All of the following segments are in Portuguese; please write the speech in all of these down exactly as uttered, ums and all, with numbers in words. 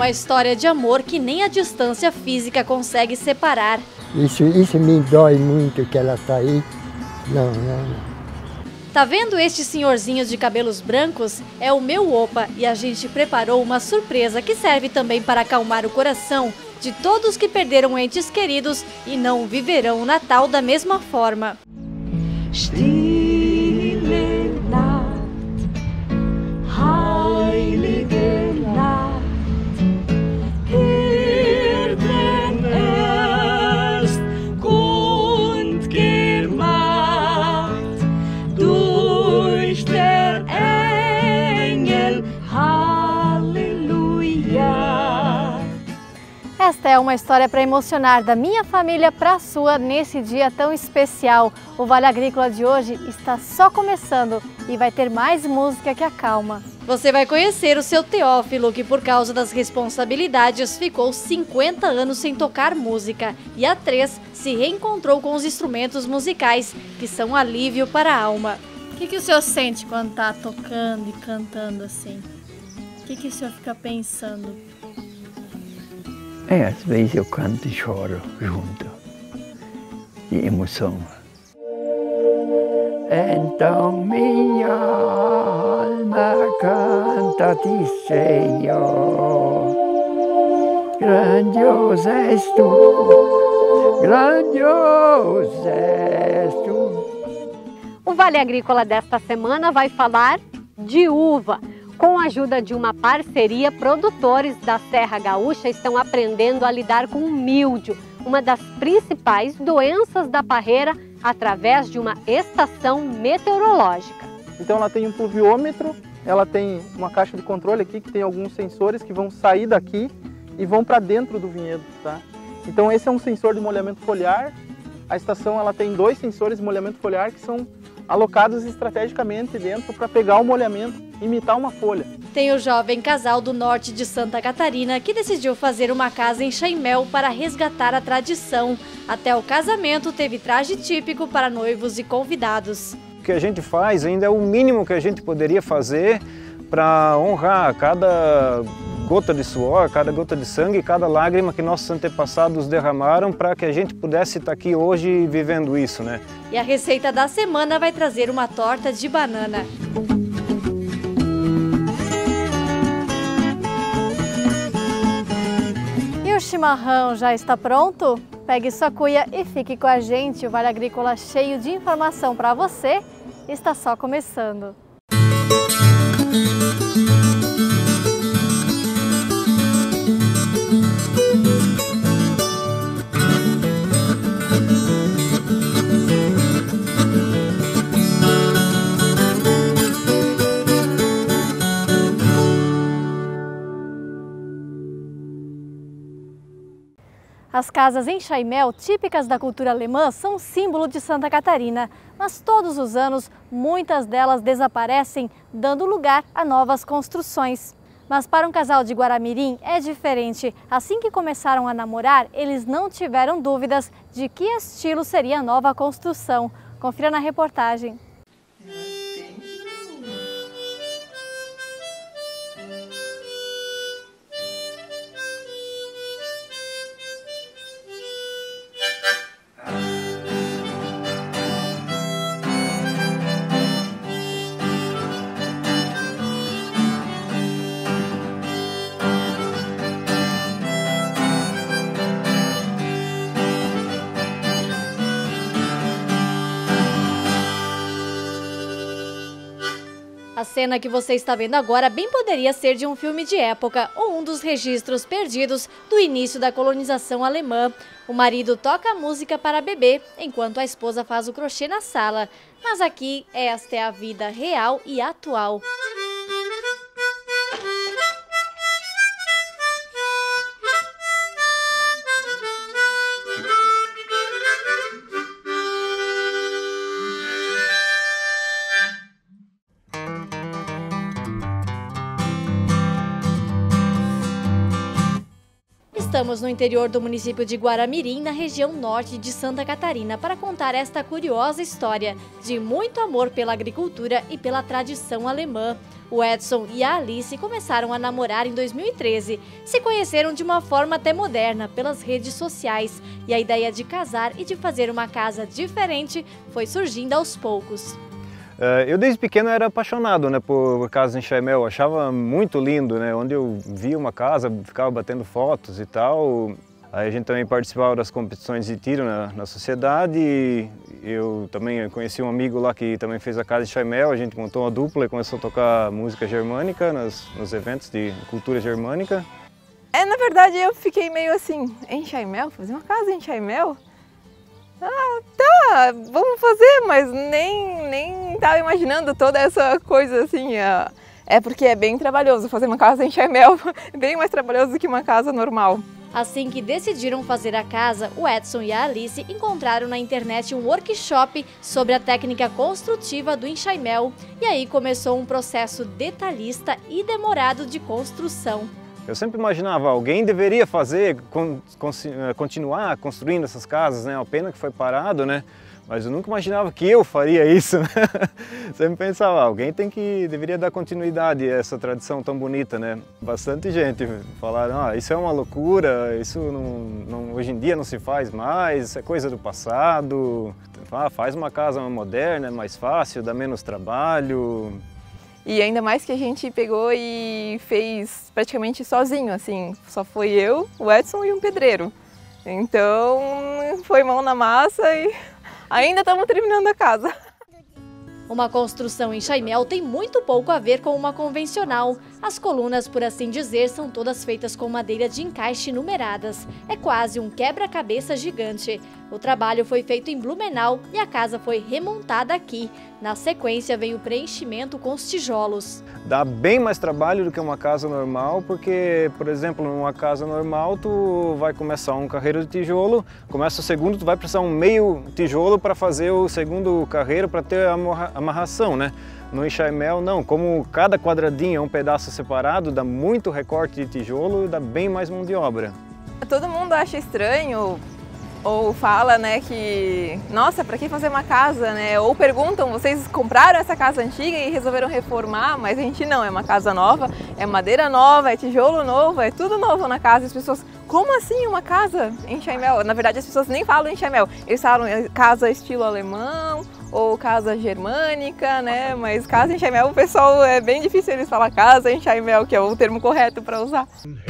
uma história de amor que nem a distância física consegue separar. Isso, isso me dói muito que ela está aí. Não, não, não. Tá vendo estes senhorzinhos de cabelos brancos? É o meu Opa e a gente preparou uma surpresa que serve também para acalmar o coração de todos que perderam entes queridos e não viverão o Natal da mesma forma. Stille Nacht, heilige Nacht, Hirten erst kund gemacht, durch der Engel, Halleluja. Esta é uma história para emocionar da minha família para a sua nesse dia tão especial. O Vale Agrícola de hoje está só começando e vai ter mais música que acalma. Você vai conhecer o seu Teófilo, que por causa das responsabilidades ficou cinquenta anos sem tocar música e há três se reencontrou com os instrumentos musicais, que são alívio para a alma. O que, que o senhor sente quando está tocando e cantando assim? O que, que o senhor fica pensando? É, às vezes eu canto e choro junto, de emoção. Então minha alma canta-te, Senhor, grandioso és tu, grandioso és tu. O Vale Agrícola desta semana vai falar de uva. Com a ajuda de uma parceria, produtores da Serra Gaúcha estão aprendendo a lidar com o míldio, uma das principais doenças da parreira, através de uma estação meteorológica. Então ela tem um pluviômetro, ela tem uma caixa de controle aqui que tem alguns sensores que vão sair daqui e vão para dentro do vinhedo, tá? Então esse é um sensor de molhamento foliar. A estação ela tem dois sensores de molhamento foliar que são alocados estrategicamente dentro para pegar o molhamento, imitar uma folha. Tem o jovem casal do norte de Santa Catarina que decidiu fazer uma casa em Chaimel para resgatar a tradição. Até o casamento teve traje típico para noivos e convidados. O que a gente faz ainda é o mínimo que a gente poderia fazer para honrar cada gota de suor, cada gota de sangue, cada lágrima que nossos antepassados derramaram para que a gente pudesse estar aqui hoje vivendo isso, né? E a receita da semana vai trazer uma torta de banana. E o chimarrão já está pronto? Pegue sua cuia e fique com a gente. O Vale Agrícola cheio de informação para você está só começando. As casas em Chaimel, típicas da cultura alemã, são símbolo de Santa Catarina, mas todos os anos muitas delas desaparecem, dando lugar a novas construções. Mas para um casal de Guaramirim é diferente. Assim que começaram a namorar, eles não tiveram dúvidas de que estilo seria a nova construção. Confira na reportagem. A cena que você está vendo agora bem poderia ser de um filme de época ou um dos registros perdidos do início da colonização alemã. O marido toca a música para beber, enquanto a esposa faz o crochê na sala. Mas aqui, esta é a vida real e atual. Estamos no interior do município de Guaramirim, na região norte de Santa Catarina, para contar esta curiosa história de muito amor pela agricultura e pela tradição alemã. O Edson e a Alice começaram a namorar em dois mil e treze. Se conheceram de uma forma até moderna, pelas redes sociais. E a ideia de casar e de fazer uma casa diferente foi surgindo aos poucos. Eu desde pequeno era apaixonado, né, por casa em Chaimel, achava muito lindo, né, onde eu via uma casa, ficava batendo fotos e tal. Aí a gente também participava das competições de tiro na, na sociedade, e eu também conheci um amigo lá que também fez a casa em Chaimel, a gente montou uma dupla e começou a tocar música germânica nas, nos eventos de cultura germânica. É, na verdade eu fiquei meio assim, em Chaimel, fazer uma casa em Chaimel? Ah, tá, vamos fazer, mas nem, nem tava imaginando toda essa coisa assim. É porque é bem trabalhoso fazer uma casa em Chaimel, bem mais trabalhoso do que uma casa normal. Assim que decidiram fazer a casa, o Edson e a Alice encontraram na internet um workshop sobre a técnica construtiva do enxaimel. E aí começou um processo detalhista e demorado de construção. Eu sempre imaginava, alguém deveria fazer, con, con, continuar construindo essas casas, né? A pena que foi parado, né? Mas eu nunca imaginava que eu faria isso, né? Sempre pensava, alguém tem que, deveria dar continuidade a essa tradição tão bonita, né? Bastante gente falaram, ah, isso é uma loucura, isso não, não, hoje em dia não se faz mais, isso é coisa do passado. Ah, faz uma casa moderna, é mais fácil, dá menos trabalho. E ainda mais que a gente pegou e fez praticamente sozinho, assim, só foi eu, o Edson e um pedreiro. Então foi mão na massa e ainda estamos terminando a casa. Uma construção em Chaimel tem muito pouco a ver com uma convencional. As colunas, por assim dizer, são todas feitas com madeira de encaixe numeradas. É quase um quebra-cabeça gigante. O trabalho foi feito em Blumenau e a casa foi remontada aqui. Na sequência vem o preenchimento com os tijolos. Dá bem mais trabalho do que uma casa normal, porque, por exemplo, numa casa normal tu vai começar um carreiro de tijolo, começa o segundo, tu vai precisar um meio tijolo para fazer o segundo carreiro, para ter a amarração, né? No enxaimel não, como cada quadradinho é um pedaço separado, dá muito recorte de tijolo e dá bem mais mão de obra. Todo mundo acha estranho ou fala, né, que nossa, para que fazer uma casa, né? Ou perguntam, vocês compraram essa casa antiga e resolveram reformar? Mas a gente não, é uma casa nova, é madeira nova, é tijolo novo, é tudo novo na casa. As pessoas, como assim uma casa em Chaimel? Na verdade as pessoas nem falam em Chaimel, eles falam casa estilo alemão ou casa germânica, né? Mas casa em Chaimel, o pessoal, é bem difícil eles falar casa em Chaimel, que é o termo correto para usar.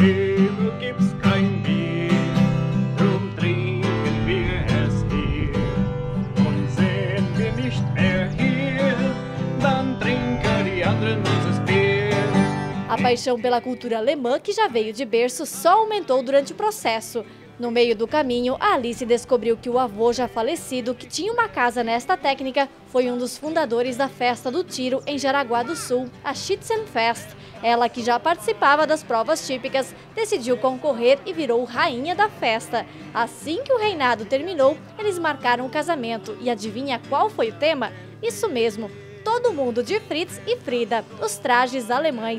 A paixão pela cultura alemã, que já veio de berço, só aumentou durante o processo. No meio do caminho, a Alice descobriu que o avô já falecido, que tinha uma casa nesta técnica, foi um dos fundadores da Festa do Tiro em Jaraguá do Sul, a Schützenfest. Ela, que já participava das provas típicas, decidiu concorrer e virou rainha da festa. Assim que o reinado terminou, eles marcaram o casamento. E adivinha qual foi o tema? Isso mesmo! Todo mundo de Fritz e Frida, os trajes alemães.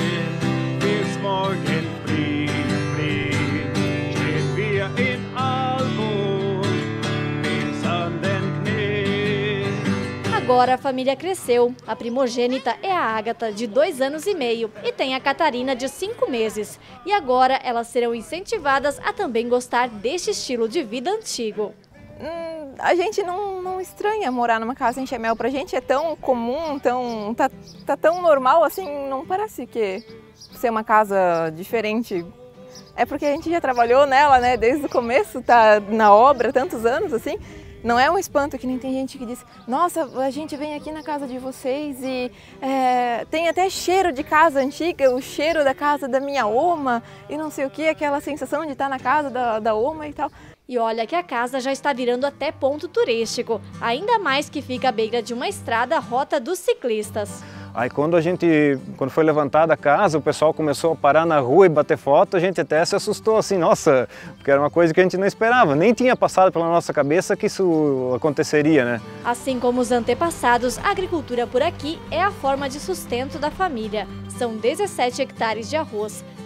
Agora a família cresceu. A primogênita é a Ágata, de dois anos e meio, e tem a Catarina, de cinco meses. E agora elas serão incentivadas a também gostar deste estilo de vida antigo. Hum, a gente não, não estranha morar numa casa em Chaimel, pra gente é tão comum, tão, tá, tá tão normal assim, não parece que ser uma casa diferente. É porque a gente já trabalhou nela, né, desde o começo, tá na obra tantos anos assim. Não é um espanto, que nem tem gente que diz, nossa, a gente vem aqui na casa de vocês e é, tem até cheiro de casa antiga, o cheiro da casa da minha oma e não sei o que, aquela sensação de estar na casa da, da oma e tal. E olha que a casa já está virando até ponto turístico, ainda mais que fica à beira de uma estrada, rota dos ciclistas. Aí quando a gente, quando foi levantada a casa, o pessoal começou a parar na rua e bater foto, a gente até se assustou assim, nossa, porque era uma coisa que a gente não esperava, nem tinha passado pela nossa cabeça que isso aconteceria, né? Assim como os antepassados, a agricultura por aqui é a forma de sustento da família. São dezessete hectares de arroz,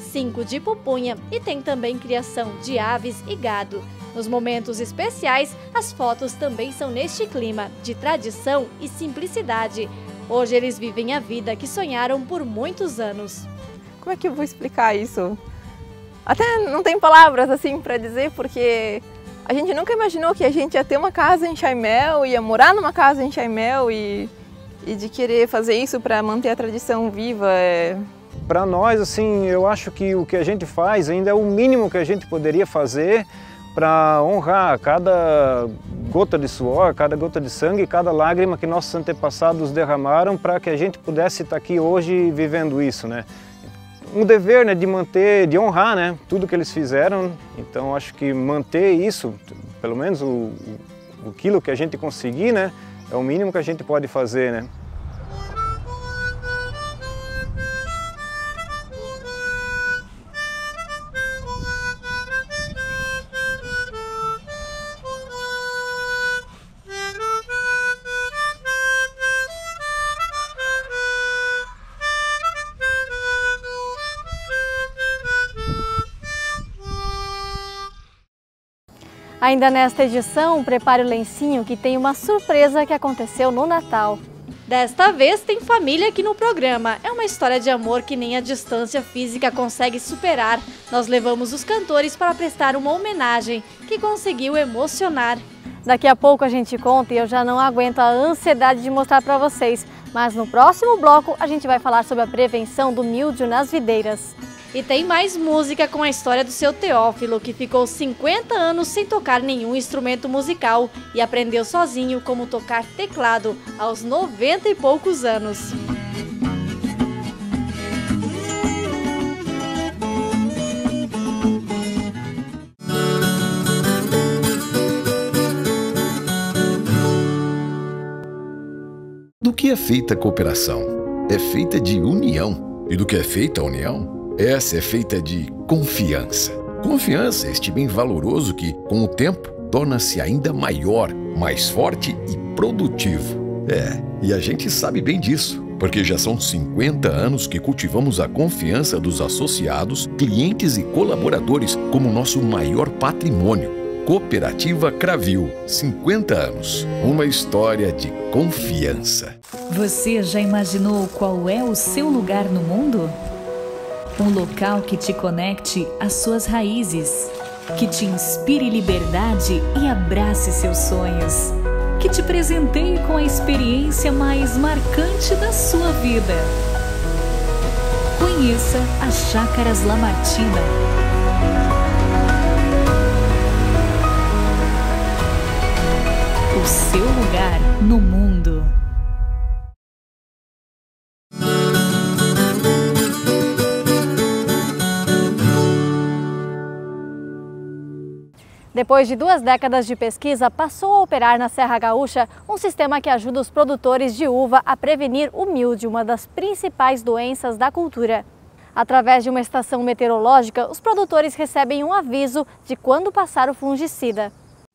cinco de pupunha e tem também criação de aves e gado. Nos momentos especiais, as fotos também são neste clima de tradição e simplicidade. Hoje eles vivem a vida que sonharam por muitos anos. Como é que eu vou explicar isso? Até não tem palavras assim para dizer, porque a gente nunca imaginou que a gente ia ter uma casa em Chaimel, ia morar numa casa em Chaimel e, e de querer fazer isso para manter a tradição viva. É... Para nós, assim, eu acho que o que a gente faz ainda é o mínimo que a gente poderia fazer para honrar cada gota de suor, cada gota de sangue, cada lágrima que nossos antepassados derramaram para que a gente pudesse estar aqui hoje vivendo isso, né? Um dever, né, de manter, de honrar, né, tudo que eles fizeram. Então acho que manter isso, pelo menos o, o, o quilo que a gente conseguir, né, é o mínimo que a gente pode fazer, né? Ainda nesta edição, prepare o lencinho que tem uma surpresa que aconteceu no Natal. Desta vez tem família aqui no programa. É uma história de amor que nem a distância física consegue superar. Nós levamos os cantores para prestar uma homenagem que conseguiu emocionar. Daqui a pouco a gente conta e eu já não aguento a ansiedade de mostrar para vocês. Mas no próximo bloco a gente vai falar sobre a prevenção do míldio nas videiras. E tem mais música com a história do seu Teófilo, que ficou cinquenta anos sem tocar nenhum instrumento musical e aprendeu sozinho como tocar teclado aos noventa e poucos anos. Do que é feita a cooperação? É feita de união. E do que é feita a união? Essa é feita de confiança. Confiança é este bem valoroso que, com o tempo, torna-se ainda maior, mais forte e produtivo. É, e a gente sabe bem disso, porque já são cinquenta anos que cultivamos a confiança dos associados, clientes e colaboradores como nosso maior patrimônio. Cooperativa Cravil, cinquenta anos. Uma história de confiança. Você já imaginou qual é o seu lugar no mundo? Um local que te conecte às suas raízes, que te inspire liberdade e abrace seus sonhos, que te presenteie com a experiência mais marcante da sua vida. Conheça as Chácaras Lamartina. O seu lugar no mundo. Depois de duas décadas de pesquisa, passou a operar na Serra Gaúcha um sistema que ajuda os produtores de uva a prevenir o míldio, uma das principais doenças da cultura. Através de uma estação meteorológica, os produtores recebem um aviso de quando passar o fungicida.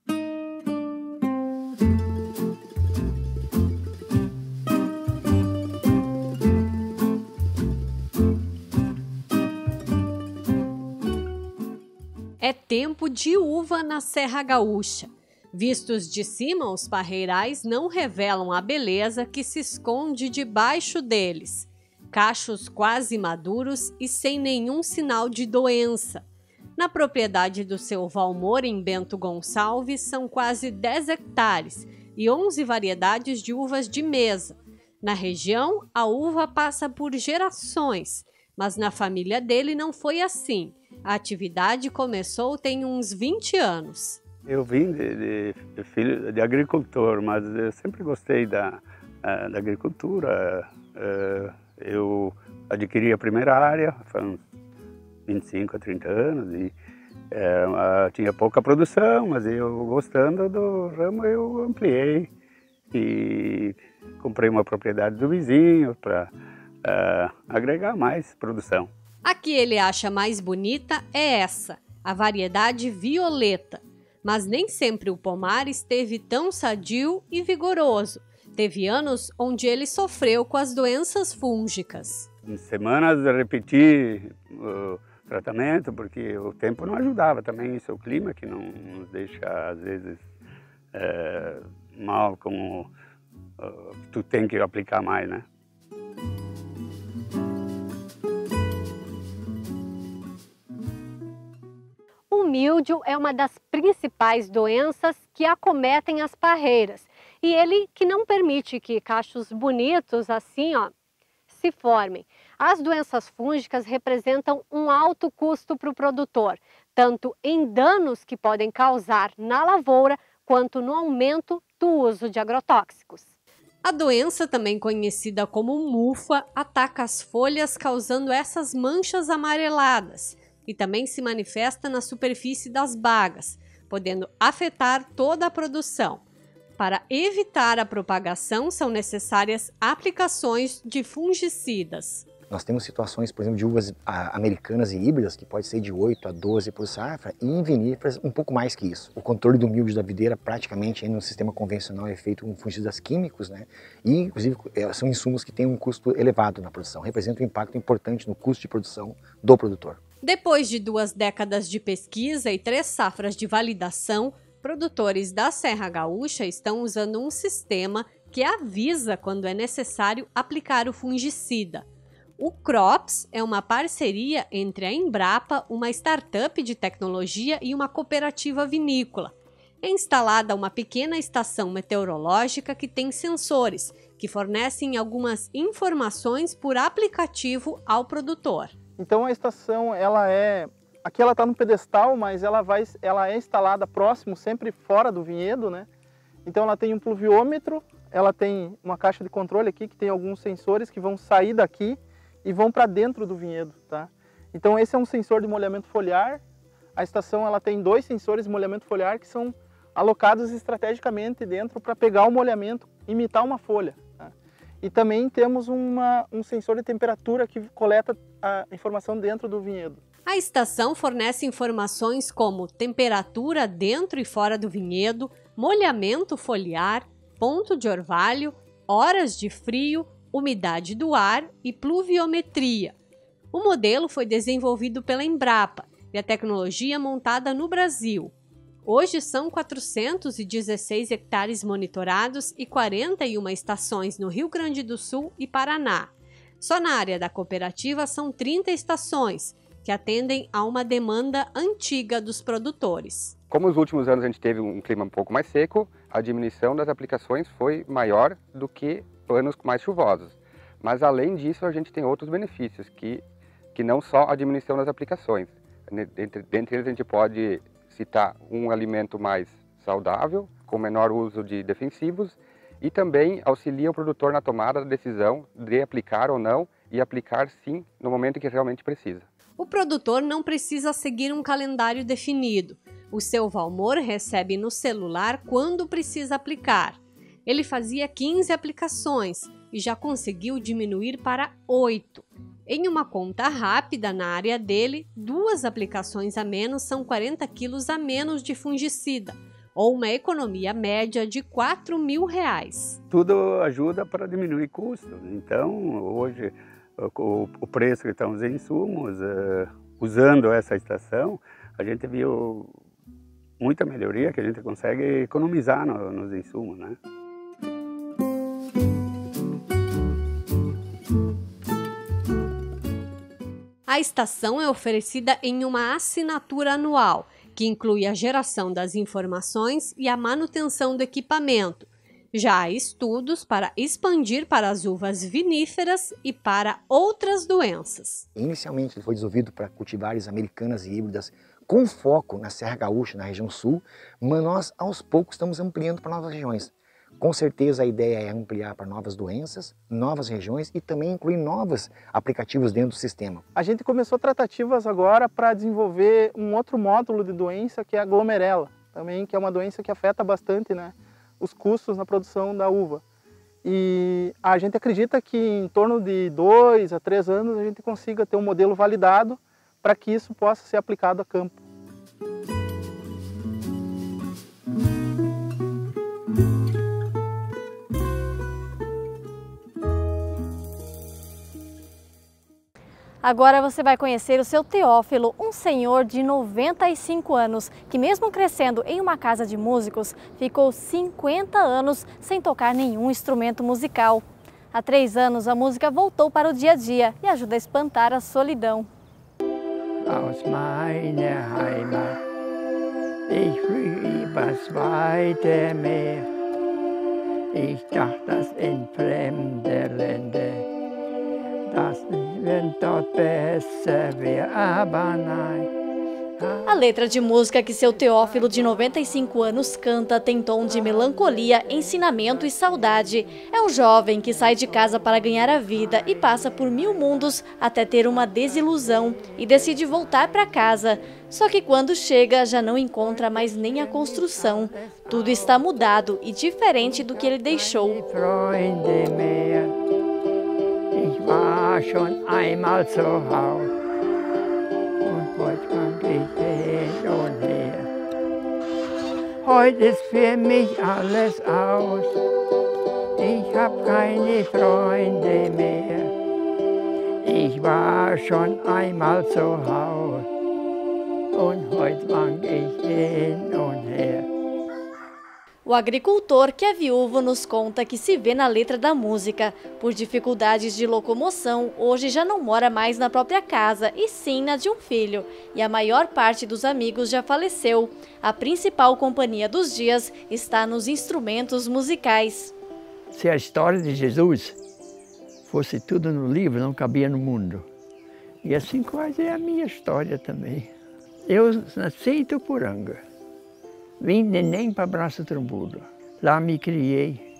É tempo de uva na Serra Gaúcha. Vistos de cima, os parreirais não revelam a beleza que se esconde debaixo deles. Cachos quase maduros e sem nenhum sinal de doença. Na propriedade do seu Valmor, em Bento Gonçalves, são quase dez hectares e onze variedades de uvas de mesa. Na região, a uva passa por gerações, mas na família dele não foi assim. A atividade começou tem uns vinte anos. Eu vim de, de, de filho de agricultor, mas eu sempre gostei da, da agricultura. Eu adquiri a primeira área, foi uns vinte e cinco a trinta anos, e é, tinha pouca produção, mas eu gostando do ramo eu ampliei e comprei uma propriedade do vizinho para uh, agregar mais produção. A que ele acha mais bonita é essa, a variedade violeta. Mas nem sempre o pomar esteve tão sadio e vigoroso. Teve anos onde ele sofreu com as doenças fúngicas. Em semanas eu repeti o tratamento, porque o tempo não ajudava também, isso é o clima que não nos deixa, às vezes, é, mal, como uh, tu tem que aplicar mais, né? O míldio é uma das principais doenças que acometem as parreiras e ele que não permite que cachos bonitos assim, ó, se formem. As doenças fúngicas representam um alto custo para o produtor, tanto em danos que podem causar na lavoura, quanto no aumento do uso de agrotóxicos. A doença, também conhecida como mufa, ataca as folhas causando essas manchas amareladas e também se manifesta na superfície das bagas, podendo afetar toda a produção. Para evitar a propagação, são necessárias aplicações de fungicidas. Nós temos situações, por exemplo, de uvas americanas e híbridas, que pode ser de oito a doze por safra, e em viníferas um pouco mais que isso. O controle do míldio da videira, praticamente, aí no sistema convencional, é feito com fungicidas químicos, né? E, inclusive, são insumos que têm um custo elevado na produção, representam um impacto importante no custo de produção do produtor. Depois de duas décadas de pesquisa e três safras de validação, produtores da Serra Gaúcha estão usando um sistema que avisa quando é necessário aplicar o fungicida. O Crops é uma parceria entre a Embrapa, uma startup de tecnologia, e uma cooperativa vinícola. É instalada uma pequena estação meteorológica que tem sensores, que fornecem algumas informações por aplicativo ao produtor. Então a estação, ela é... Aqui ela está no pedestal, mas ela, vai, ela é instalada próximo, sempre fora do vinhedo, né? Então ela tem um pluviômetro, ela tem uma caixa de controle aqui que tem alguns sensores que vão sair daqui e vão para dentro do vinhedo, tá? Então esse é um sensor de molhamento foliar. A estação ela tem dois sensores de molhamento foliar que são alocados estrategicamente dentro para pegar o molhamento, imitar uma folha, tá? E também temos uma, um sensor de temperatura que coleta a informação dentro do vinhedo. A estação fornece informações como temperatura dentro e fora do vinhedo, molhamento foliar, ponto de orvalho, horas de frio, umidade do ar e pluviometria. O modelo foi desenvolvido pela Embrapa e a tecnologia montada no Brasil. Hoje são quatrocentos e dezesseis hectares monitorados e quarenta e uma estações no Rio Grande do Sul e Paraná. Só na área da cooperativa são trinta estações, que atendem a uma demanda antiga dos produtores. Como nos últimos anos a gente teve um clima um pouco mais seco, a diminuição das aplicações foi maior do que anos mais chuvosos. Mas além disso a gente tem outros benefícios, que, que não só a diminuição das aplicações. Dentre, dentre eles a gente pode citar um alimento mais saudável, com menor uso de defensivos, e também auxilia o produtor na tomada da decisão de aplicar ou não, e aplicar sim no momento que realmente precisa. O produtor não precisa seguir um calendário definido. O seu Valmor recebe no celular quando precisa aplicar. Ele fazia quinze aplicações e já conseguiu diminuir para oito. Em uma conta rápida na área dele, duas aplicações a menos são quarenta quilos a menos de fungicida, ou uma economia média de quatro mil reais. Tudo ajuda para diminuir custos. Então, hoje, o, o preço que estão os insumos, uh, usando essa estação, a gente viu muita melhoria, que a gente consegue economizar no, nos insumos, né? A estação é oferecida em uma assinatura anual, que inclui a geração das informações e a manutenção do equipamento. Já há estudos para expandir para as uvas viníferas e para outras doenças. Inicialmente ele foi desenvolvido para cultivares americanas e híbridas com foco na Serra Gaúcha, na região sul, mas nós aos poucos estamos ampliando para novas regiões. Com certeza a ideia é ampliar para novas doenças, novas regiões e também incluir novos aplicativos dentro do sistema. A gente começou tratativas agora para desenvolver um outro módulo de doença, que é a glomerela, também, que é uma doença que afeta bastante, né, os custos na produção da uva. E a gente acredita que em torno de dois a três anos a gente consiga ter um modelo validado para que isso possa ser aplicado a campo. Agora você vai conhecer o seu Teófilo, um senhor de noventa e cinco anos, que mesmo crescendo em uma casa de músicos, ficou cinquenta anos sem tocar nenhum instrumento musical. Há três anos a música voltou para o dia a dia e ajuda a espantar a solidão. Aus meiner Heimat, ich flieh übers weite Meer. Ich dachte, dass in fremde Länder, dass wenn dort besser wär, aber nein. A letra de música que seu Teófilo, de noventa e cinco anos, canta tem tom de melancolia, ensinamento e saudade. É um jovem que sai de casa para ganhar a vida e passa por mil mundos até ter uma desilusão e decide voltar para casa. Só que quando chega, já não encontra mais nem a construção. Tudo está mudado e diferente do que ele deixou. Ich war schon einmal zu Hause. Heute kann ich hin und her. Heute ist für mich alles aus. Ich hab keine Freunde mehr. Ich war schon einmal zu Hause. Und heute wank ich hin und her. O agricultor, que é viúvo, nos conta que se vê na letra da música. Por dificuldades de locomoção, hoje já não mora mais na própria casa, e sim na de um filho. E a maior parte dos amigos já faleceu. A principal companhia dos dias está nos instrumentos musicais. Se a história de Jesus fosse tudo no livro, não cabia no mundo. E assim quase é a minha história também. Eu nasci em Ituporanga. Vim neném para Braço Trombudo. Lá me criei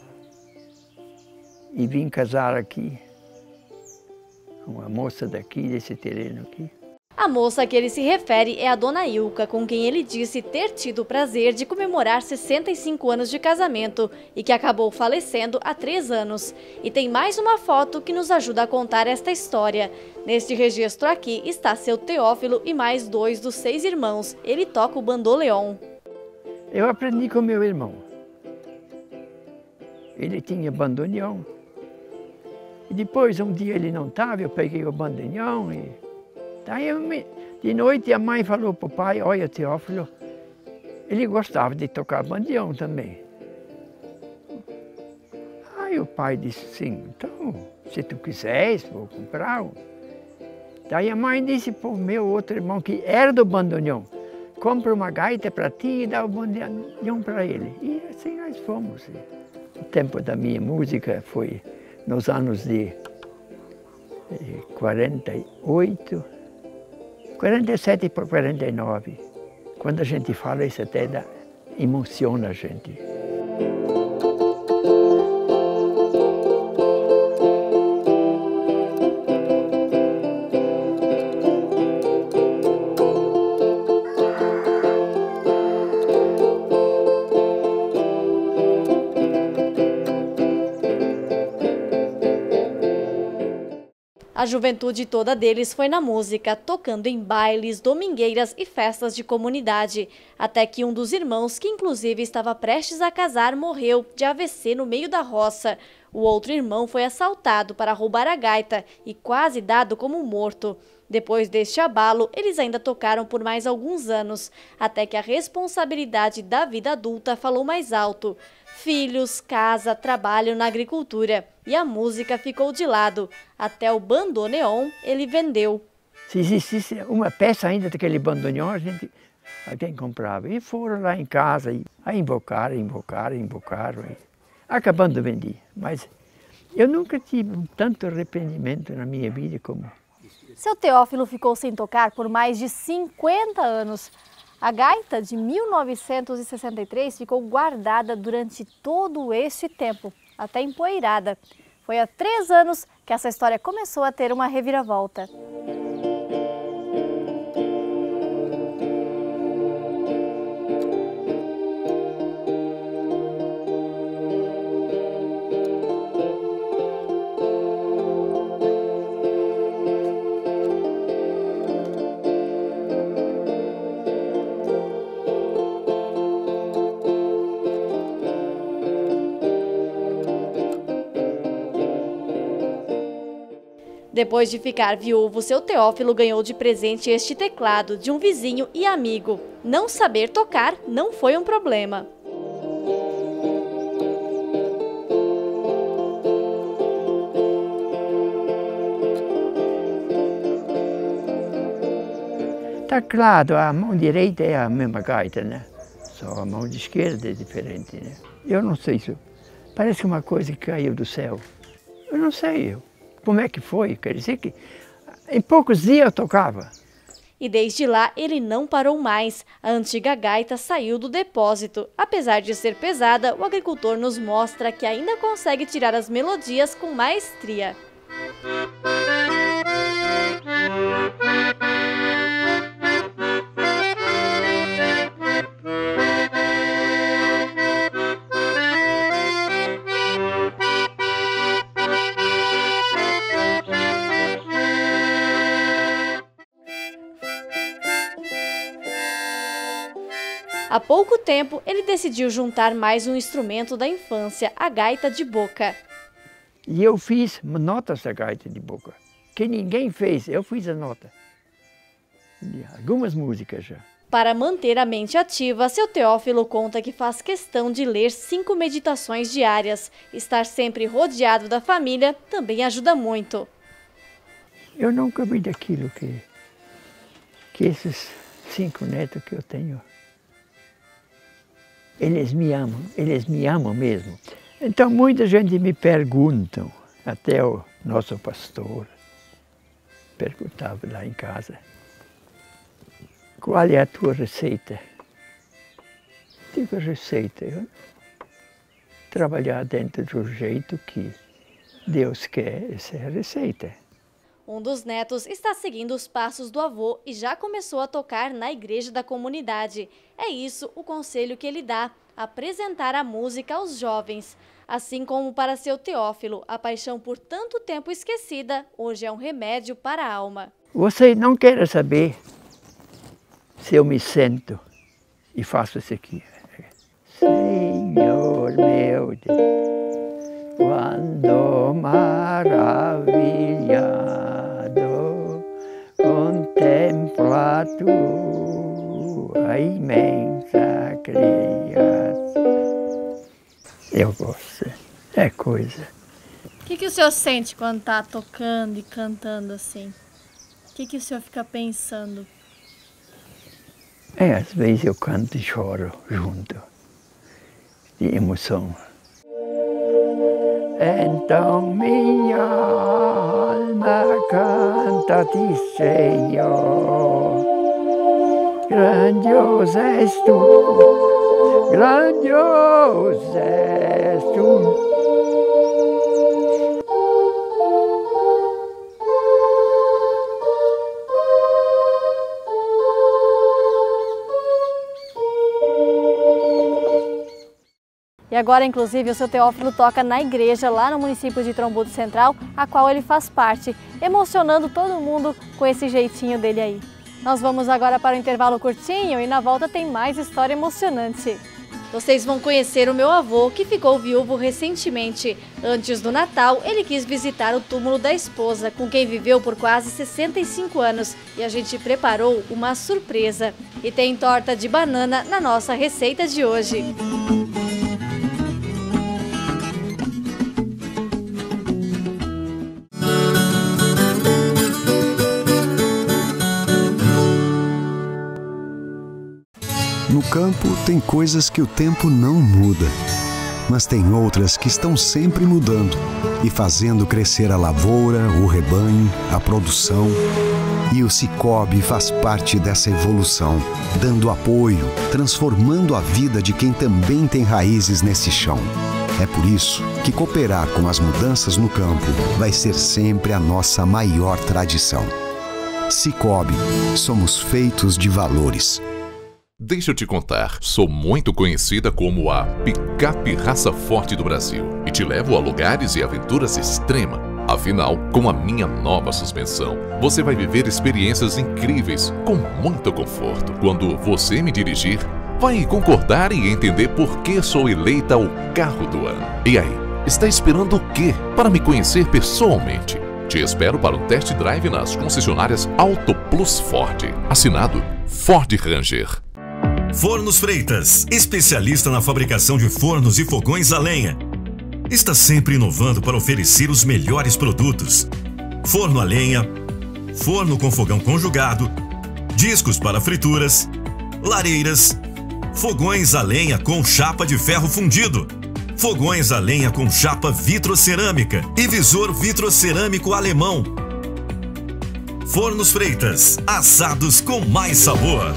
e vim casar aqui. Uma moça daqui, desse terreno aqui. A moça a que ele se refere é a dona Ilka, com quem ele disse ter tido o prazer de comemorar sessenta e cinco anos de casamento e que acabou falecendo há três anos. E tem mais uma foto que nos ajuda a contar esta história. Neste registro aqui está seu Teófilo e mais dois dos seis irmãos. Ele toca o bandoleon. Eu aprendi com meu irmão. Ele tinha bandoneon. E depois, um dia ele não estava, eu peguei o bandoneon e... Daí, eu me... de noite, a mãe falou para o pai, olha, Teófilo, ele gostava de tocar bandoneon também. Aí o pai disse assim, então, se tu quiseres, vou comprar um. Daí a mãe disse para o meu outro irmão, que era do bandoneon, compra uma gaita para ti e dá o bandoneon para ele. E assim nós fomos. O tempo da minha música foi nos anos de quarenta e oito, quarenta e sete para quarenta e nove. Quando a gente fala isso até dá, emociona a gente. A juventude toda deles foi na música, tocando em bailes, domingueiras e festas de comunidade. Até que um dos irmãos, que inclusive estava prestes a casar, morreu de A V C no meio da roça. O outro irmão foi assaltado para roubar a gaita e quase dado como morto. Depois deste abalo, eles ainda tocaram por mais alguns anos, até que a responsabilidade da vida adulta falou mais alto. Filhos, casa, trabalho na agricultura. E a música ficou de lado. Até o bandoneon ele vendeu. Se existisse uma peça ainda daquele bandoneon, a gente, alguém comprava. E foram lá em casa, e aí invocaram, invocaram, invocaram. E acabando vendi. Mas eu nunca tive tanto arrependimento na minha vida como... Seu Teófilo ficou sem tocar por mais de cinquenta anos. A gaita de mil novecentos e sessenta e três ficou guardada durante todo este tempo, até empoeirada. Foi há três anos que essa história começou a ter uma reviravolta. Depois de ficar viúvo, seu Teófilo ganhou de presente este teclado de um vizinho e amigo. Não saber tocar não foi um problema. Teclado, a mão direita é a mesma gaita, né? Só a mão esquerda é diferente, né? Eu não sei se... Parece uma coisa que caiu do céu. Eu não sei como é que foi. Quer dizer que em poucos dias eu tocava. E desde lá ele não parou mais. A antiga gaita saiu do depósito. Apesar de ser pesada, o agricultor nos mostra que ainda consegue tirar as melodias com maestria. Há pouco tempo, ele decidiu juntar mais um instrumento da infância, a gaita de boca. E eu fiz notas da gaita de boca, que ninguém fez, eu fiz a nota. Algumas músicas já. Para manter a mente ativa, seu Teófilo conta que faz questão de ler cinco meditações diárias. Estar sempre rodeado da família também ajuda muito. Eu nunca vi daquilo que, que esses cinco netos que eu tenho. Eles me amam, eles me amam mesmo. Então muita gente me pergunta, até o nosso pastor perguntava lá em casa, qual é a tua receita? Digo, receita, eu trabalhar dentro do jeito que Deus quer, essa é a receita. Um dos netos está seguindo os passos do avô e já começou a tocar na igreja da comunidade. É isso o conselho que ele dá, apresentar a música aos jovens. Assim como para seu Teófilo, a paixão por tanto tempo esquecida, hoje é um remédio para a alma. Você não quer saber se eu me sento e faço isso aqui. Senhor meu Deus, quando maravilhado contempla tua imensa criação. Eu gosto, é coisa. O que, que o senhor sente quando está tocando e cantando assim? O que, que o senhor fica pensando? É, às vezes eu canto e choro junto, de emoção. Então minha alma canta-te, Senhor, grandioso és tu, grandioso és tu. E agora, inclusive, o seu Teófilo toca na igreja, lá no município de Trombudo Central, a qual ele faz parte, emocionando todo mundo com esse jeitinho dele aí. Nós vamos agora para o intervalo curtinho e na volta tem mais história emocionante. Vocês vão conhecer o meu avô, que ficou viúvo recentemente. Antes do Natal, ele quis visitar o túmulo da esposa, com quem viveu por quase sessenta e cinco anos. E a gente preparou uma surpresa. E tem torta de banana na nossa receita de hoje. No campo tem coisas que o tempo não muda, mas tem outras que estão sempre mudando e fazendo crescer a lavoura, o rebanho, a produção. E o Sicoob faz parte dessa evolução, dando apoio, transformando a vida de quem também tem raízes nesse chão. É por isso que cooperar com as mudanças no campo vai ser sempre a nossa maior tradição. Sicoob, somos feitos de valores. Deixa eu te contar, sou muito conhecida como a picape raça forte do Brasil e te levo a lugares e aventuras extremas. Afinal, com a minha nova suspensão, você vai viver experiências incríveis com muito conforto. Quando você me dirigir, vai concordar e entender por que sou eleita o carro do ano. E aí, está esperando o quê para me conhecer pessoalmente? Te espero para um test drive nas concessionárias Auto Plus Ford. Assinado Ford Ranger. Fornos Freitas, especialista na fabricação de fornos e fogões a lenha. Está sempre inovando para oferecer os melhores produtos. Forno a lenha, forno com fogão conjugado, discos para frituras, lareiras, fogões a lenha com chapa de ferro fundido, fogões a lenha com chapa vitrocerâmica e visor vitrocerâmico alemão. Fornos Freitas, assados com mais sabor.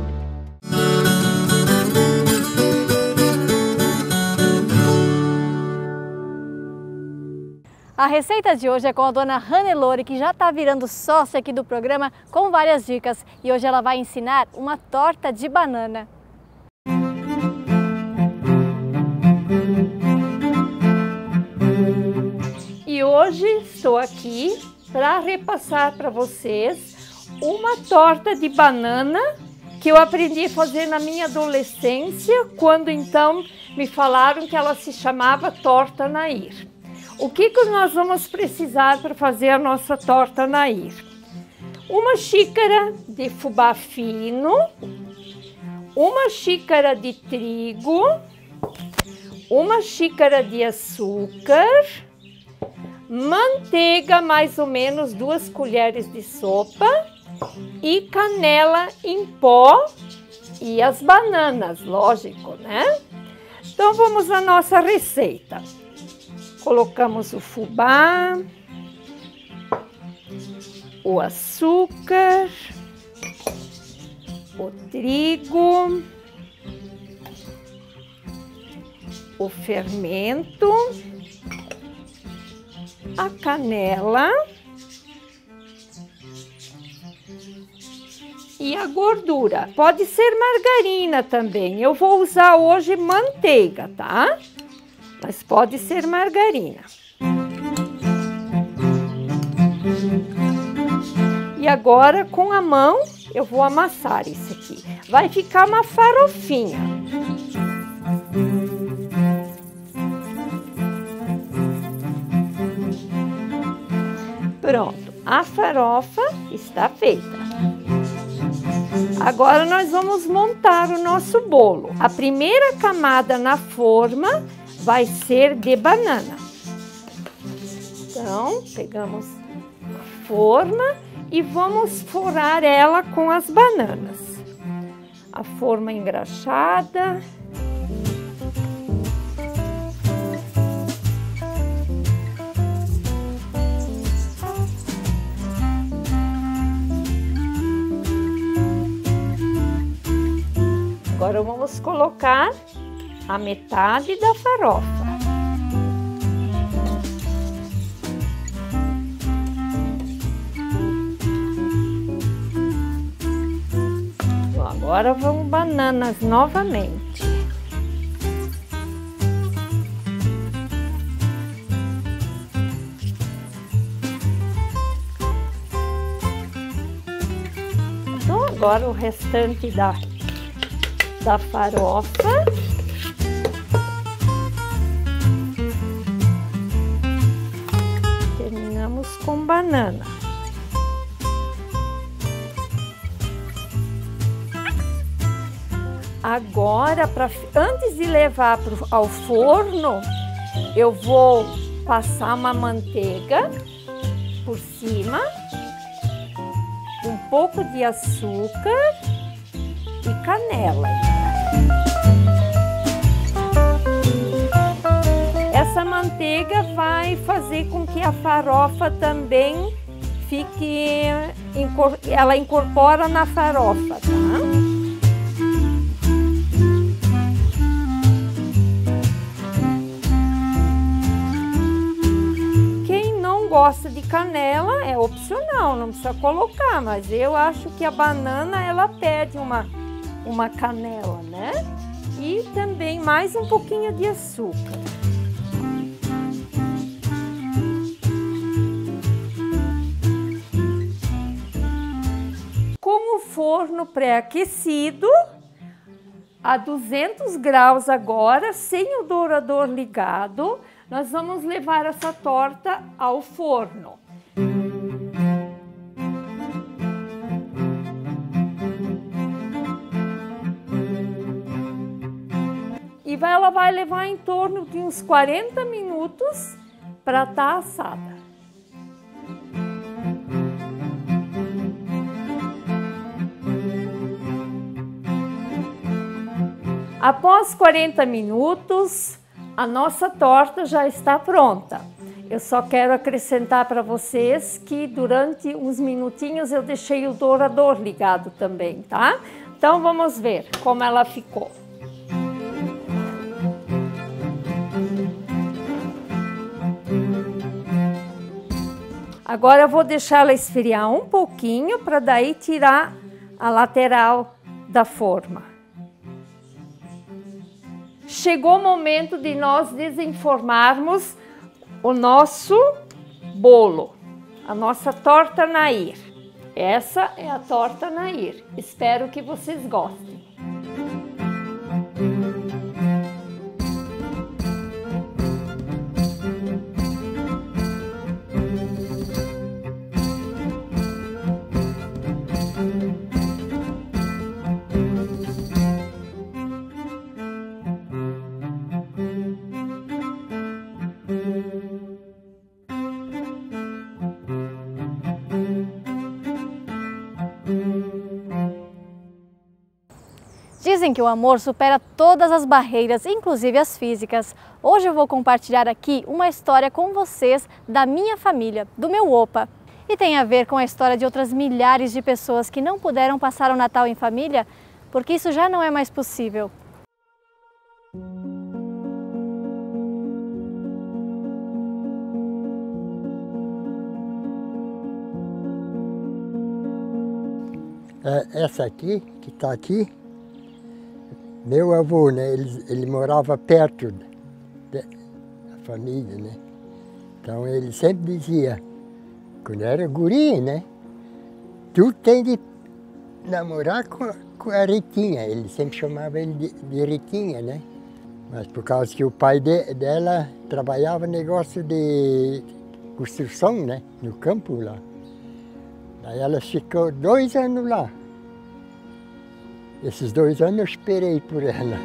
A receita de hoje é com a dona Hannelore, que já está virando sócia aqui do programa com várias dicas. E hoje ela vai ensinar uma torta de banana. E hoje estou aqui para repassar para vocês uma torta de banana que eu aprendi a fazer na minha adolescência, quando então me falaram que ela se chamava torta Nair. O que, que nós vamos precisar para fazer a nossa torta Nair? Uma xícara de fubá fino, uma xícara de trigo, uma xícara de açúcar, manteiga, mais ou menos duas colheres de sopa, e canela em pó e as bananas, lógico, né? Então vamos à nossa receita. Colocamos o fubá, o açúcar, o trigo, o fermento, a canela e a gordura. Pode ser margarina também. Eu vou usar hoje manteiga, tá? Mas pode ser margarina. E agora, com a mão, eu vou amassar isso aqui. Vai ficar uma farofinha. Pronto, a farofa está feita. Agora nós vamos montar o nosso bolo. A primeira camada na forma vai ser de banana. Então, pegamos a forma e vamos furar ela com as bananas. A forma engraxada. Agora vamos colocar a metade da farofa. Agora vamos bananas novamente. Então agora o restante da, da farofa. Com banana. Agora, pra, antes de levar pro, ao forno, eu vou passar uma manteiga por cima, um pouco de açúcar e canela. Essa manteiga vai fazer com que a farofa também fique, ela incorpora na farofa, tá? Quem não gosta de canela é opcional, não precisa colocar, mas eu acho que a banana ela pede uma, uma canela, né? E também mais um pouquinho de açúcar. Com o forno pré-aquecido, a duzentos graus agora, sem o dourador ligado, nós vamos levar essa torta ao forno. ela vai levar em torno de uns quarenta minutos para estar assada. Após quarenta minutos, a nossa torta já está pronta. Eu só quero acrescentar para vocês que durante uns minutinhos eu deixei o dourador ligado também, tá? Então vamos ver como ela ficou. Agora eu vou deixar ela esfriar um pouquinho para daí tirar a lateral da forma. Chegou o momento de nós desenformarmos o nosso bolo, a nossa torta Nair. Essa é a torta Nair. Espero que vocês gostem. Dizem que o amor supera todas as barreiras, inclusive as físicas. Hoje eu vou compartilhar aqui uma história com vocês da minha família, do meu opa. E tem a ver com a história de outras milhares de pessoas que não puderam passar o Natal em família, porque isso já não é mais possível. Essa aqui, que está aqui, meu avô, né, ele, ele morava perto da família, né? Então ele sempre dizia, quando era guri, né? Tu tem de namorar com, com a Ritinha. Ele sempre chamava ele de, de Ritinha, né? Mas por causa que o pai de, dela trabalhava negócio de construção, né? No campo lá. Daí ela ficou dois anos lá. Esses dois anos eu esperei por ela.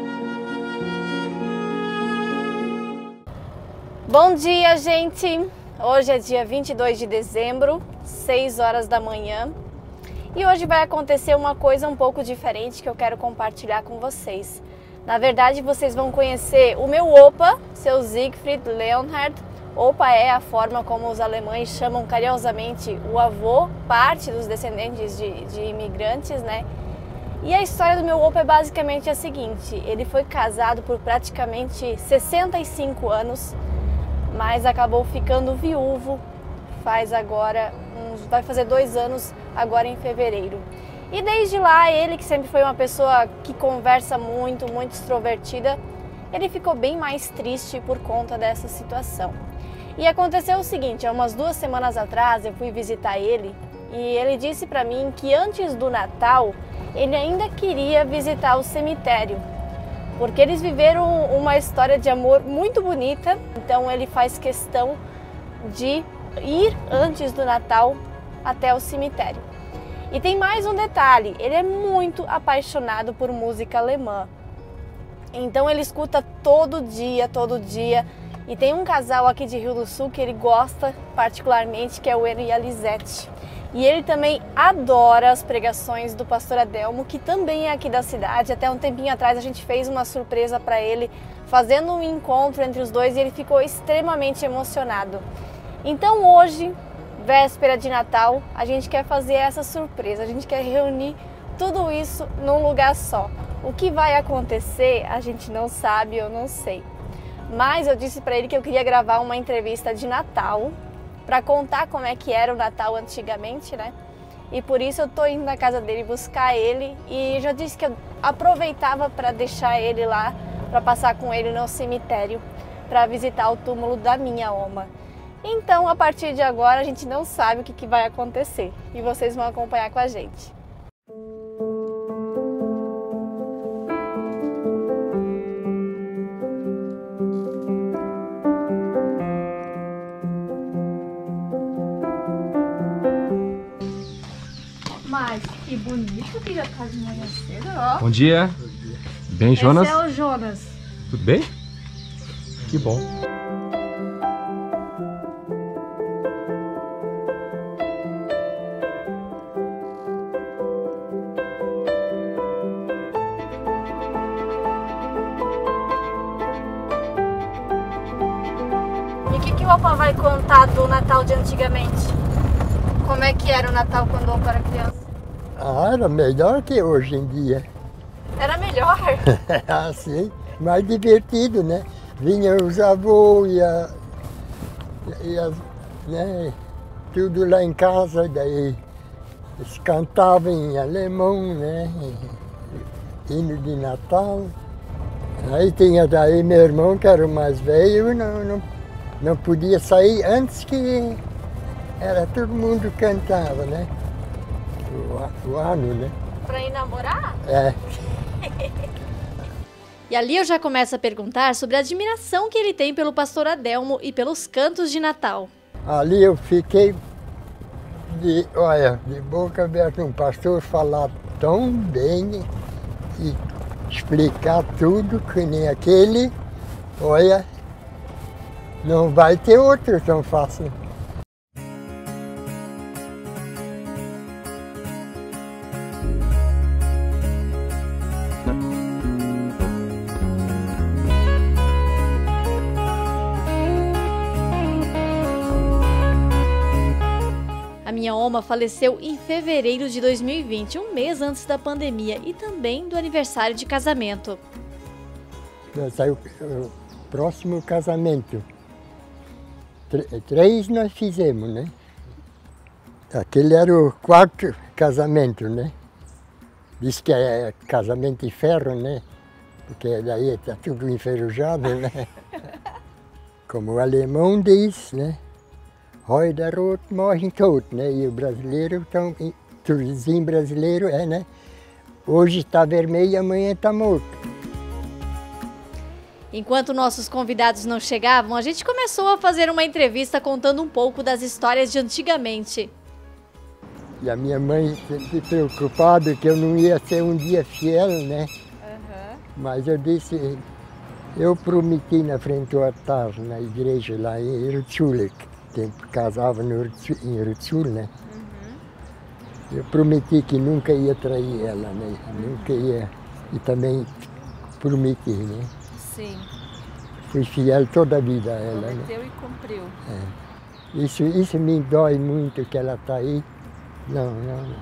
Bom dia, gente! Hoje é dia vinte e dois de dezembro, seis horas da manhã. E hoje vai acontecer uma coisa um pouco diferente que eu quero compartilhar com vocês. Na verdade, vocês vão conhecer o meu opa, seu Siegfried Leonhard. Opa é a forma como os alemães chamam carinhosamente o avô, parte dos descendentes de, de imigrantes, né? E a história do meu opa é basicamente a seguinte: ele foi casado por praticamente sessenta e cinco anos, mas acabou ficando viúvo, faz agora, uns, vai fazer dois anos agora em fevereiro. E desde lá, ele que sempre foi uma pessoa que conversa muito, muito extrovertida, ele ficou bem mais triste por conta dessa situação. E aconteceu o seguinte, há umas duas semanas atrás eu fui visitar ele e ele disse para mim que antes do Natal ele ainda queria visitar o cemitério, porque eles viveram uma história de amor muito bonita, então ele faz questão de ir antes do Natal até o cemitério. E tem mais um detalhe, ele é muito apaixonado por música alemã, então ele escuta todo dia, todo dia, e tem um casal aqui de Rio do Sul que ele gosta particularmente, que é o Eri e a Lisete. E ele também adora as pregações do pastor Adelmo, que também é aqui da cidade. Até um tempinho atrás a gente fez uma surpresa para ele, fazendo um encontro entre os dois, e ele ficou extremamente emocionado. Então hoje, véspera de Natal, a gente quer fazer essa surpresa, a gente quer reunir tudo isso num lugar só. O que vai acontecer, a gente não sabe, eu não sei. Mas eu disse para ele que eu queria gravar uma entrevista de Natal, para contar como é que era o Natal antigamente, né? E por isso eu tô indo na casa dele buscar ele, e já disse que eu aproveitava para deixar ele lá, para passar com ele no cemitério, para visitar o túmulo da minha oma. Então, a partir de agora, a gente não sabe o que, que vai acontecer, e vocês vão acompanhar com a gente. Mas que bonito que já tá de manhã cedo, ó. Bom dia. Bem, Jonas? Esse é o Jonas. Tudo bem? Que bom. E o que, que o Opa vai contar do Natal de antigamente? Como é que era o Natal quando o Opa era criança? Ah, era melhor que hoje em dia. Era melhor? Assim, mais divertido, né? Vinham os avós e, a, e as, né, tudo lá em casa, daí eles cantavam em alemão, né? Hino de Natal. Aí tinha daí meu irmão, que era o mais velho, não, não, não podia sair antes que era todo mundo cantava, né? O, o ano, né? Pra ir namorar? É. E ali eu já começo a perguntar sobre a admiração que ele tem pelo pastor Adelmo e pelos cantos de Natal. Ali eu fiquei, de, olha, de boca aberta, um pastor falar tão bem e explicar tudo que nem aquele, olha, não vai ter outro tão fácil. A minha oma faleceu em fevereiro de dois mil e vinte, um mês antes da pandemia e também do aniversário de casamento. Saiu o próximo casamento. Três nós fizemos, né? Aquele era o quarto casamento, né? Diz que é casamento de ferro, né? Porque daí está tudo enferrujado, né? Como o alemão diz, né? Heute rot, morgen tot, né? E o brasileiro, então, o vizinho brasileiro é, né? Hoje está vermelho, amanhã está morto. Enquanto nossos convidados não chegavam, a gente começou a fazer uma entrevista contando um pouco das histórias de antigamente. E a minha mãe sempre preocupada que eu não ia ser um dia fiel, né? Uhum. Mas eu disse, eu prometi na frente do altar, na igreja lá em Irutzul, que casava no Irutzul, em Irutzul, né? Uhum. Eu prometi que nunca ia trair ela, né? Nunca ia. E também prometi, né? Sim. Fui fiel toda a vida a ela, né? Prometeu e cumpriu. É. Isso, isso me dói muito que ela está aí. Não, não, não.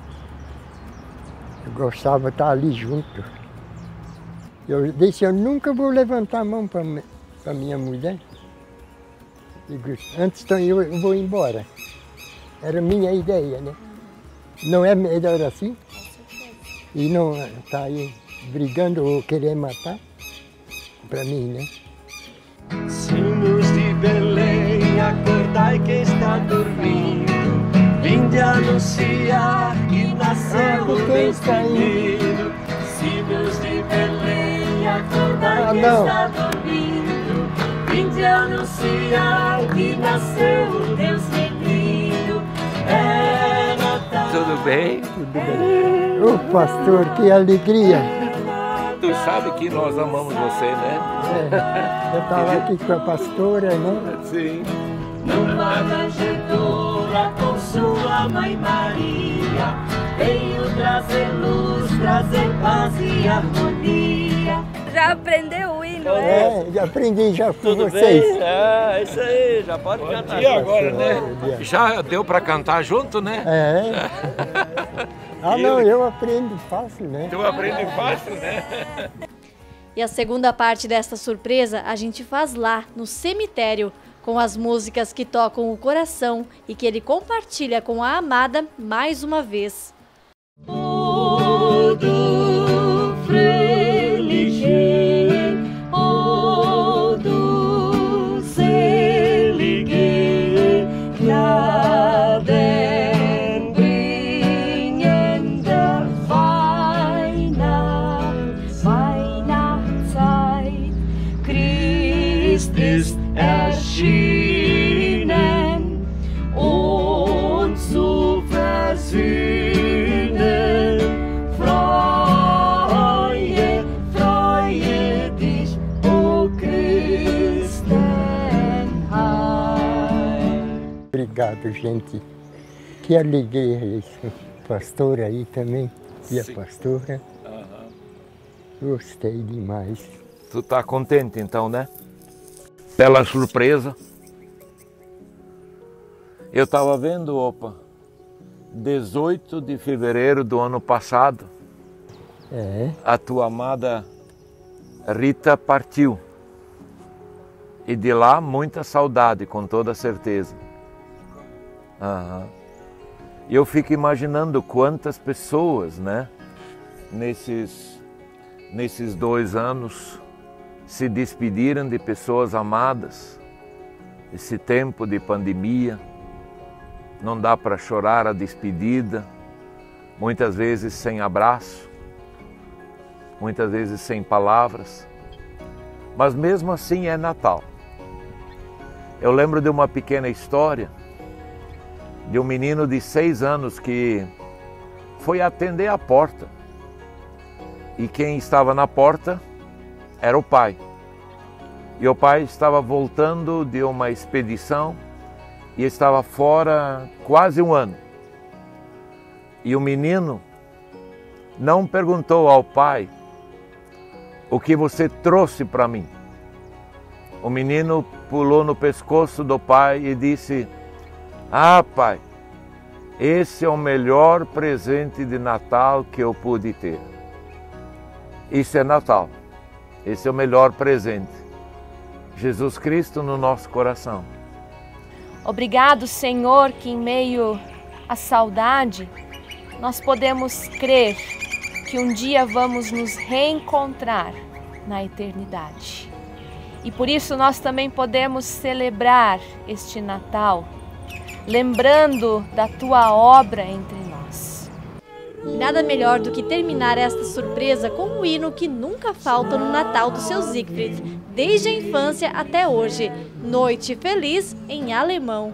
Eu gostava de estar ali junto. Eu disse, eu nunca vou levantar a mão para a minha mulher. Digo, antes então eu vou embora. Era a minha ideia, né? Não é melhor assim? E não está aí brigando ou querer matar? Para mim, né? Sinos de Belém, acordai quem está dormindo, vinde anunciar que nasceu o Deus-Menino. Sinos de Belém, acordai Ah, quem não. está dormindo, vinde anunciar que nasceu o Deus-Menino. É Natal. Tudo bem? Tudo bem. Ô pastor, que alegria! Tu sabe que nós amamos você, né? É, eu estava aqui com a pastora, né? Sim. Numa manjedoura com sua mãe Maria, veio trazer luz, trazer paz e harmonia. Já aprendeu o hino, É, já aprendi já com Tudo vocês. bem? É, isso aí, já pode Bom cantar dia, agora, pastor. né? Bom dia. Já deu pra cantar junto, né? É. Ah, não, eu aprendo fácil, né? Tu aprende fácil, né? E a segunda parte desta surpresa a gente faz lá, no cemitério, com as músicas que tocam o coração e que ele compartilha com a amada mais uma vez. O du fröhliche, o du selige, Gnaden bringende Weihnachts, Weihnachtszeit. Christ ist erschienen, uns zu versöhnen. Freue, freue dich, o Obrigado, gente. Que alegria isso. Pastor aí também, e a pastora. Uhum. Gostei demais. Tu tá contente então, né? Pela surpresa. Eu estava vendo, opa, dezoito de fevereiro do ano passado, é. a tua amada Rita partiu. E de lá muita saudade, com toda certeza. Uhum. E eu fico imaginando quantas pessoas, né, nesses, nesses dois anos, se despediram de pessoas amadas. Esse tempo de pandemia, não dá para chorar a despedida, muitas vezes sem abraço, muitas vezes sem palavras, mas mesmo assim é Natal. Eu lembro de uma pequena história de um menino de seis anos que foi atender a porta. E quem estava na porta era o pai. E o pai estava voltando de uma expedição e estava fora quase um ano. E o menino não perguntou ao pai: o que você trouxe para mim? O menino pulou no pescoço do pai e disse: ah, pai, esse é o melhor presente de Natal que eu pude ter. Isso é Natal. Esse é o melhor presente. Jesus Cristo no nosso coração. Obrigado, Senhor, que em meio à saudade nós podemos crer que um dia vamos nos reencontrar na eternidade. E por isso nós também podemos celebrar este Natal, lembrando da Tua obra entre nós. Nada melhor do que terminar esta surpresa com um hino que nunca falta no Natal do seu Siegfried, desde a infância até hoje, Noite Feliz em alemão.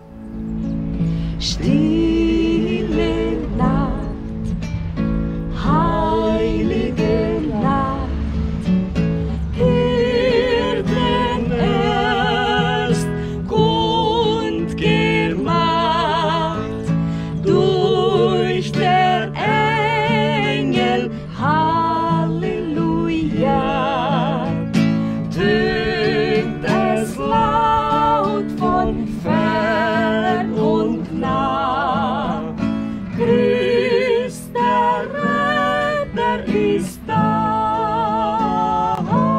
Stille Nacht, heilige Nacht, Erden erst kundgemacht durch der Engel, Halleluja, tönt es laut von fern und nah. Christ der Retter ist da.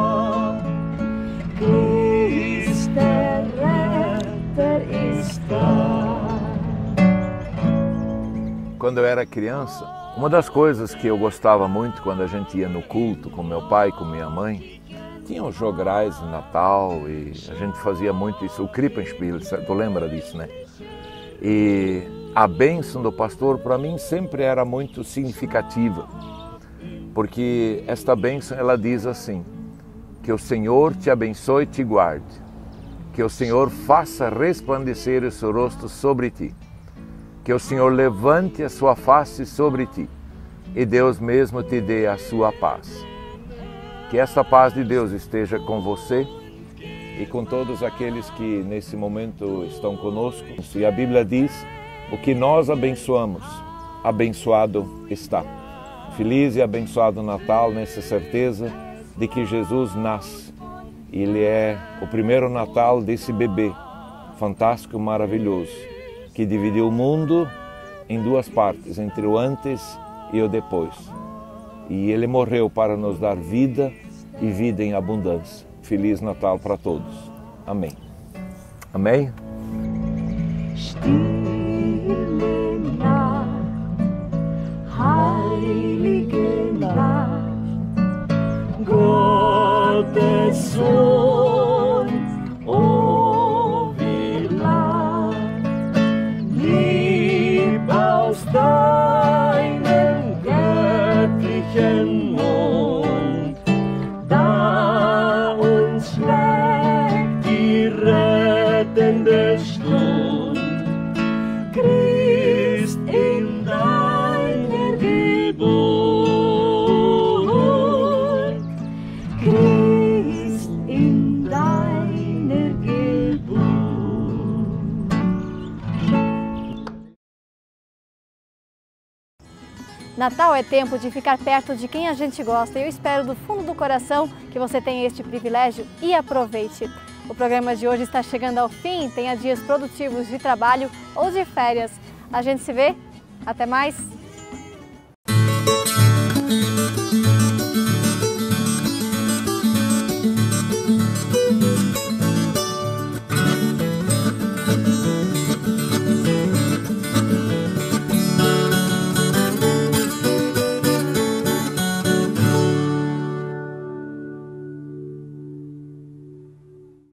Christ der Retter ist da. Quando eu era criança, uma das coisas que eu gostava muito quando a gente ia no culto com meu pai e com minha mãe, tinha os jograis de Natal e a gente fazia muito isso, o Krippenspiel, tu lembra disso, né? E a bênção do pastor para mim sempre era muito significativa, porque esta bênção ela diz assim: que o Senhor te abençoe e te guarde, que o Senhor faça resplandecer o seu rosto sobre ti, que o Senhor levante a sua face sobre ti e Deus mesmo te dê a sua paz. Que esta paz de Deus esteja com você e com todos aqueles que nesse momento estão conosco. E a Bíblia diz: o que nós abençoamos, abençoado está. Feliz e abençoado Natal, nessa certeza de que Jesus nasce. Ele é o primeiro Natal desse bebê fantástico, maravilhoso, que dividiu o mundo em duas partes, entre o antes e o depois. E ele morreu para nos dar vida e vida em abundância. Feliz Natal para todos. Amém. Amém? Stille Nacht, heilige Nacht, Gottes Sohn, oh wie lang, lieb aus deinem göttlichen Mund, da uns schlägt die rettende Stund. Natal é tempo de ficar perto de quem a gente gosta e eu espero do fundo do coração que você tenha este privilégio e aproveite. O programa de hoje está chegando ao fim, tenha dias produtivos de trabalho ou de férias. A gente se vê, até mais!